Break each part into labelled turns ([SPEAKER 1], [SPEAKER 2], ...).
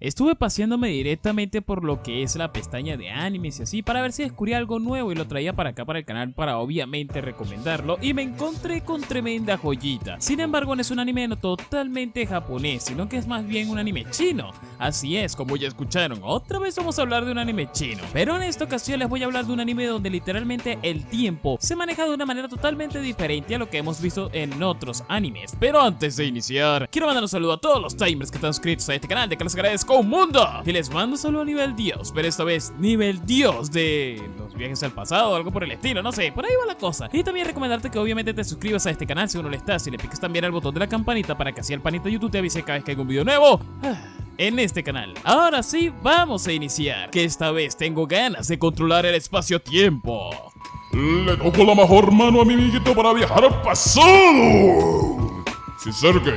[SPEAKER 1] Estuve paseándome directamente por lo que es la pestaña de animes y así para ver si descubría algo nuevo y lo traía para acá para el canal para obviamente recomendarlo, y me encontré con tremenda joyita. Sin embargo, no es un anime no totalmente japonés, sino que es más bien un anime chino. Así es, como ya escucharon, otra vez vamos a hablar de un anime chino, pero en esta ocasión les voy a hablar de un anime donde literalmente el tiempo se maneja de una manera totalmente diferente a lo que hemos visto en otros animes. Pero antes de iniciar, quiero mandar un saludo a todos los timers que están suscritos a este canal, de que les agradezco un mundo. Y les mando un saludo a nivel Dios, pero esta vez nivel Dios de los viajes al pasado o algo por el estilo, no sé, por ahí va la cosa. Y también recomendarte que obviamente te suscribas a este canal si aún no lo estás, y le piques también al botón de la campanita para que así el panita de YouTube te avise cada vez que hay un video nuevo en este canal. Ahora sí, vamos a iniciar, que esta vez tengo ganas de controlar el espacio-tiempo.
[SPEAKER 2] Le toco la mejor mano a mi amiguito para viajar al pasado. Se acerque.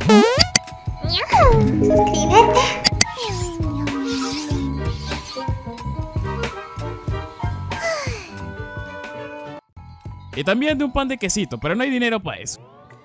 [SPEAKER 3] Suscríbete.
[SPEAKER 1] Y también de un pan de quesito, pero no hay dinero para eso.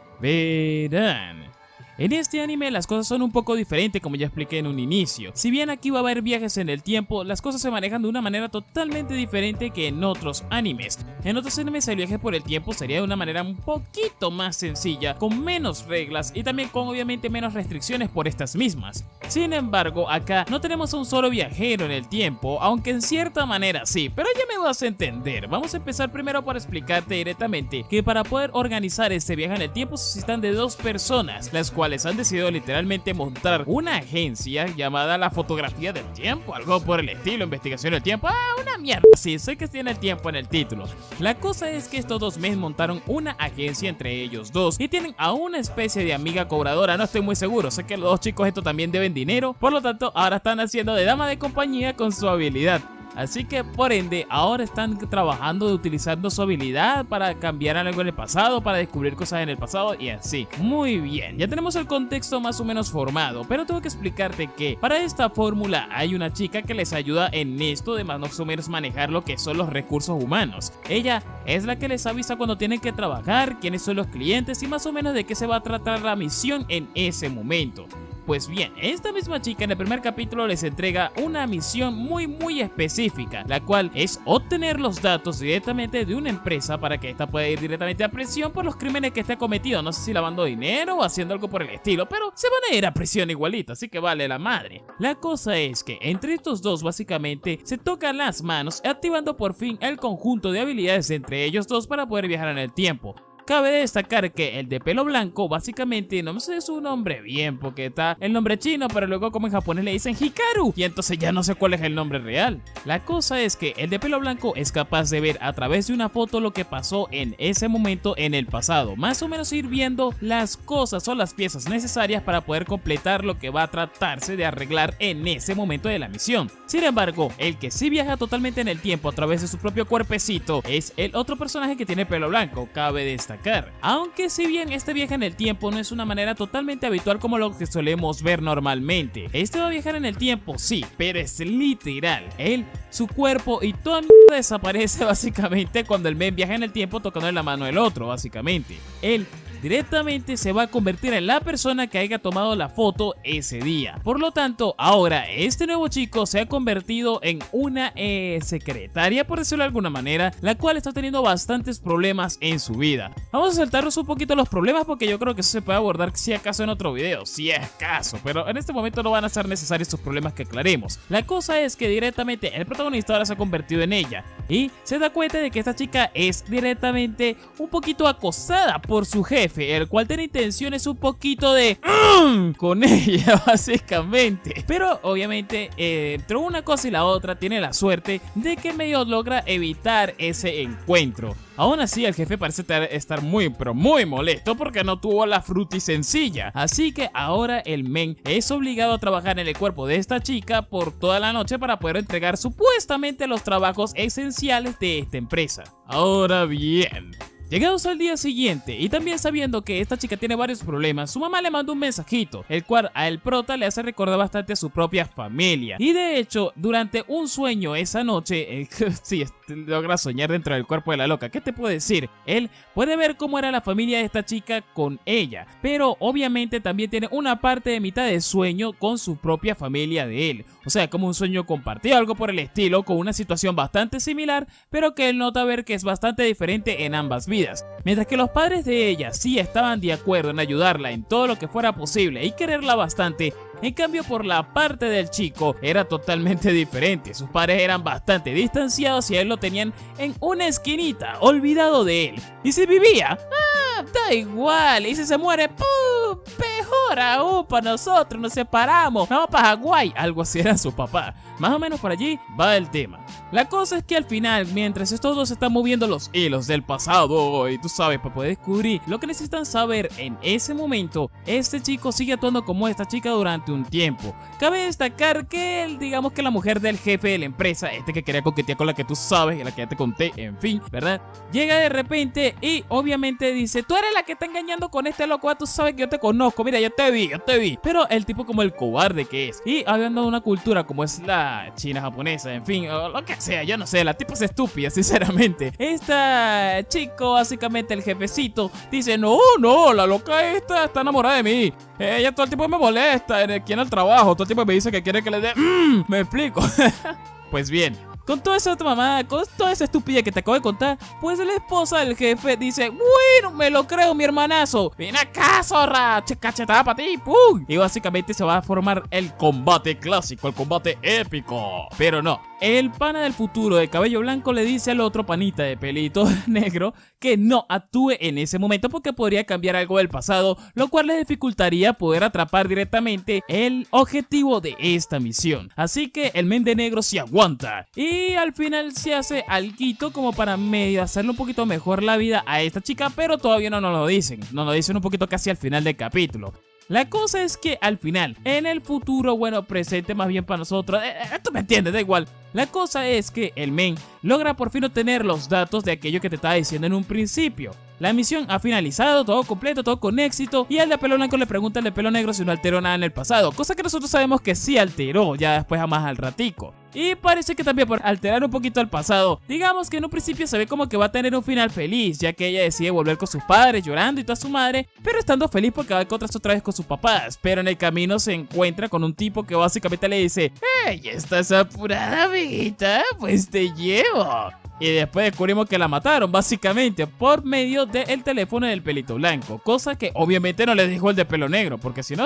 [SPEAKER 1] Verán, en este anime las cosas son un poco diferentes, como ya expliqué en un inicio. Si bien aquí va a haber viajes en el tiempo, las cosas se manejan de una manera totalmente diferente que en otros animes. En otros animes el viaje por el tiempo sería de una manera un poquito más sencilla, con menos reglas y también con obviamente menos restricciones por estas mismas. Sin embargo, acá no tenemos a un solo viajero en el tiempo, aunque en cierta manera sí, pero ya me vas a entender. Vamos a empezar primero por explicarte directamente que para poder organizar este viaje en el tiempo se necesitan de dos personas, las cuales han decidido literalmente montar una agencia llamada la fotografía del tiempo, algo por el estilo, investigación del tiempo, una mierda, sí, sé que tiene el tiempo en el título. La cosa es que estos dos men montaron una agencia entre ellos dos y tienen a una especie de amiga cobradora, no estoy muy seguro, sé que los dos chicos estos también deben dinero, por lo tanto ahora están haciendo de dama de compañía con su habilidad. Así que por ende ahora están trabajando de utilizando su habilidad para cambiar algo en el pasado, para descubrir cosas en el pasado y así. Muy bien, ya tenemos el contexto más o menos formado, pero tengo que explicarte que para esta fórmula hay una chica que les ayuda en esto de más o menos manejar lo que son los recursos humanos. Ella es la que les avisa cuando tienen que trabajar, quiénes son los clientes y más o menos de qué se va a tratar la misión en ese momento. Pues bien, esta misma chica en el primer capítulo les entrega una misión muy específica, la cual es obtener los datos directamente de una empresa para que esta pueda ir directamente a prisión por los crímenes que esté cometido. No sé si lavando dinero o haciendo algo por el estilo, pero se van a ir a prisión igualito, así que vale la madre. La cosa es que entre estos dos básicamente se tocan las manos, activando por fin el conjunto de habilidades entre ellos dos para poder viajar en el tiempo. Cabe destacar que el de pelo blanco básicamente no me sé su nombre bien porque está el nombre chino, pero luego como en japonés le dicen Hikaru y entonces ya no sé cuál es el nombre real. La cosa es que el de pelo blanco es capaz de ver a través de una foto lo que pasó en ese momento en el pasado, más o menos ir viendo las cosas o las piezas necesarias para poder completar lo que va a tratarse de arreglar en ese momento de la misión. Sin embargo, el que sí viaja totalmente en el tiempo a través de su propio cuerpecito es el otro personaje que tiene pelo blanco, cabe destacar. Aunque si bien este viaje en el tiempo no es una manera totalmente habitual como lo que solemos ver normalmente. Este va a viajar en el tiempo, sí, pero es literal. Él, su cuerpo y toda mierda desaparece básicamente cuando el men viaja en el tiempo tocando en la mano del otro, básicamente. Él directamente se va a convertir en la persona que haya tomado la foto ese día. Por lo tanto, ahora este nuevo chico se ha convertido en una secretaria, por decirlo de alguna manera, la cual está teniendo bastantes problemas en su vida. Vamos a saltarnos un poquito los problemas porque yo creo que eso se puede abordar si acaso en otro video, si es caso, pero en este momento no van a ser necesarios estos problemas que aclaremos. La cosa es que directamente el protagonista ahora se ha convertido en ella y se da cuenta de que esta chica es directamente un poquito acosada por su jefe, el cual tiene intenciones un poquito de con ella básicamente, pero obviamente entre una cosa y la otra tiene la suerte de que medio logra evitar ese encuentro. Aún así el jefe parece estar muy pero muy molesto porque no tuvo la fruti sencilla, así que ahora el men es obligado a trabajar en el cuerpo de esta chica por toda la noche para poder entregar supuestamente los trabajos esenciales de esta empresa. Ahora bien, Llegados al día siguiente y también sabiendo que esta chica tiene varios problemas, su mamá le manda un mensajito, el cual a el prota le hace recordar bastante a su propia familia. Y de hecho, durante un sueño esa noche, sí, logra soñar dentro del cuerpo de la loca. ¿Qué te puedo decir? Él puede ver cómo era la familia de esta chica con ella, pero obviamente también tiene una parte de mitad de sueño con su propia familia de él. O sea, como un sueño compartido, algo por el estilo, con una situación bastante similar, pero que él nota ver que es bastante diferente en ambas vidas. Mientras que los padres de ella sí estaban de acuerdo en ayudarla en todo lo que fuera posible y quererla bastante, en cambio por la parte del chico era totalmente diferente. Sus padres eran bastante distanciados y a él lo tenían en una esquinita, olvidado de él. Y si vivía, da igual, y si se muere, mejor aún para nosotros, nos separamos, vamos para Hawái. Algo así era su papá. Más o menos por allí va el tema. La cosa es que al final, mientras estos dos están moviendo los hilos del pasado, y tú sabes, para poder descubrir lo que necesitan saber en ese momento, este chico sigue actuando como esta chica durante un tiempo. Cabe destacar que él, digamos que la mujer del jefe de la empresa, que quería coquetear con la que tú sabes, la que ya te conté, en fin, ¿verdad? Llega de repente y obviamente dice, tú eres la que está engañando con este loco, tú sabes que yo te conozco, mira, yo te vi. Pero el tipo como el cobarde que es, y hablando de una cultura como es la china japonesa, en fin, o lo que sea, yo no sé, la tipa es estúpida, sinceramente. Esta chico, básicamente el jefecito, dice, no, la loca esta está enamorada de mí. Ella todo el tiempo me molesta aquí en el trabajo, todo el tiempo me dice que quiere que le dé, me explico. Pues bien, con toda esa mamada, con toda esa estupidez que te acabo de contar, pues la esposa del jefe dice, bueno, me lo creo, mi hermanazo, ven acá, zorra, cachetada para ti, ¡pum! Y básicamente se va a formar el combate clásico, el combate épico. Pero no, el pana del futuro de cabello blanco le dice al otro panita de pelito negro que no actúe en ese momento porque podría cambiar algo del pasado, lo cual le dificultaría poder atrapar directamente el objetivo de esta misión. Así que el men de negro se aguanta y al final se hace alguito como para medio hacerle un poquito mejor la vida a esta chica, pero todavía no nos lo dicen, nos lo dicen un poquito casi al final del capítulo. La cosa es que al final, en el futuro, bueno, presente más bien para nosotros, tú me entiendes, da igual. La cosa es que el men logra por fin obtener los datos de aquello que te estaba diciendo en un principio. La misión ha finalizado, todo completo, todo con éxito, y el de pelo blanco le pregunta al de pelo negro si no alteró nada en el pasado, cosa que nosotros sabemos que sí alteró, ya después a más al ratico. Y parece que también por alterar un poquito el pasado, digamos que en un principio se ve como que va a tener un final feliz, ya que ella decide volver con sus padres llorando y toda su madre, pero estando feliz porque va a encontrarse otra vez con sus papás. Pero en el camino se encuentra con un tipo que básicamente le dice, ¡hey, estás apurada, amiguita! Pues te llevo. Y después descubrimos que la mataron básicamente por medio del teléfono del pelito blanco, cosa que obviamente no le dijo el de pelo negro, porque si no,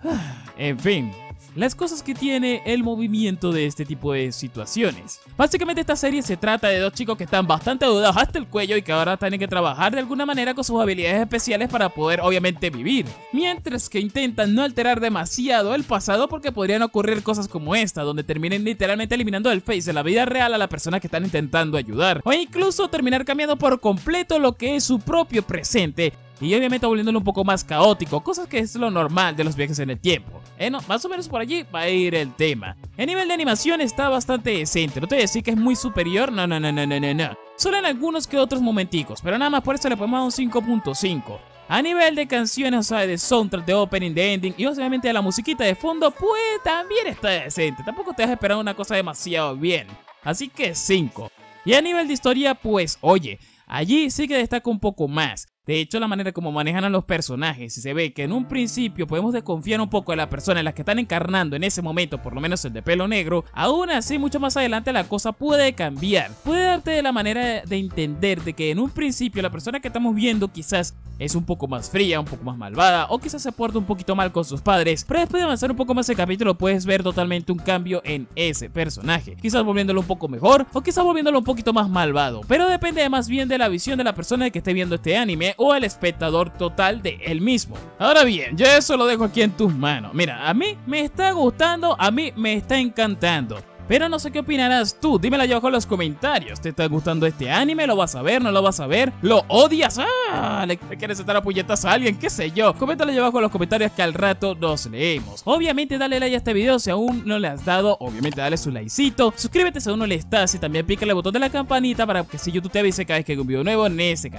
[SPEAKER 1] en fin. Las cosas que tiene el movimiento de este tipo de situaciones. Básicamente esta serie se trata de dos chicos que están bastante dudados hasta el cuello y que ahora tienen que trabajar de alguna manera con sus habilidades especiales para poder obviamente vivir, mientras que intentan no alterar demasiado el pasado porque podrían ocurrir cosas como esta, donde terminen literalmente eliminando del face de la vida real a la persona que están intentando ayudar, o incluso terminar cambiando por completo lo que es su propio presente y obviamente volviéndolo un poco más caótico, cosas que es lo normal de los viajes en el tiempo. No, más o menos por allí va a ir el tema. El nivel de animación está bastante decente, no te voy a decir que es muy superior, no. Solo en algunos que otros momenticos, pero nada más por eso le ponemos un 5.5. A nivel de canciones, o sea, de soundtrack, de opening, de ending y obviamente de la musiquita de fondo, pues también está decente. Tampoco te has esperado una cosa demasiado bien, así que 5. Y a nivel de historia, pues oye, allí sí que destaca un poco más. De hecho, la manera como manejan a los personajes, si se ve que en un principio podemos desconfiar un poco de la persona en la que están encarnando en ese momento, por lo menos el de pelo negro, aún así mucho más adelante la cosa puede cambiar. Puede darte de la manera de entender de que en un principio la persona que estamos viendo quizás es un poco más fría, un poco más malvada, o quizás se porta un poquito mal con sus padres, pero después de avanzar un poco más el capítulo puedes ver totalmente un cambio en ese personaje, quizás volviéndolo un poco mejor, o quizás volviéndolo un poquito más malvado, pero depende más bien de la visión de la persona que esté viendo este anime o el espectador total de él mismo. Ahora bien, yo eso lo dejo aquí en tus manos. Mira, a mí me está gustando, a mí me está encantando. Pero no sé qué opinarás tú, dímelo allá abajo en los comentarios. ¿Te está gustando este anime? ¿Lo vas a ver? ¿No lo vas a ver? ¿Lo odias? ¿Le quieres estar a puñetas a alguien? ¿Qué sé yo? Coméntalo allá abajo en los comentarios que al rato nos leemos. Obviamente dale like a este video si aún no le has dado. Obviamente dale su likecito. Suscríbete si aún no le estás y también pica el botón de la campanita para que si YouTube te avise cada vez que hay un video nuevo en ese canal.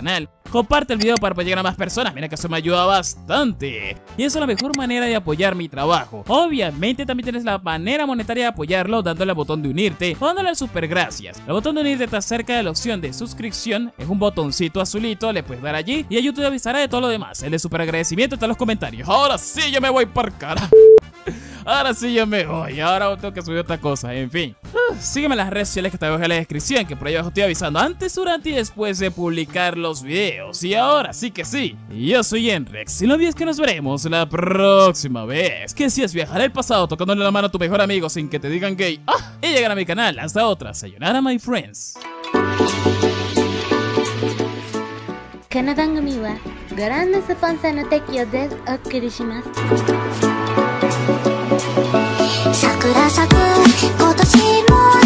[SPEAKER 1] comparte el video para apoyar a más personas, mira que eso me ayuda bastante. Y eso es la mejor manera de apoyar mi trabajo. Obviamente también tienes la manera monetaria de apoyarlo dándole al botón de unirte o dándole al super gracias. El botón de unirte está cerca de la opción de suscripción, es un botoncito azulito, le puedes dar allí y YouTube te avisará de todo lo demás. El de super agradecimiento está en los comentarios. Ahora sí yo me voy por cara. Ahora sí yo me voy, ahora tengo que subir otra cosa, en fin. Sígueme en las redes sociales que te dejo en la descripción, que por ahí abajo estoy avisando antes, durante y después de publicar los videos. Y ahora sí que sí, yo soy Enrex y no olvides que nos veremos la próxima vez. Que si es viajar al pasado tocándole la mano a tu mejor amigo sin que te digan gay. Y llegar a mi canal, hasta otra, sayonara my friends.
[SPEAKER 3] この番組はご覧のスポンサーの提供でお送りします。桜咲く今年も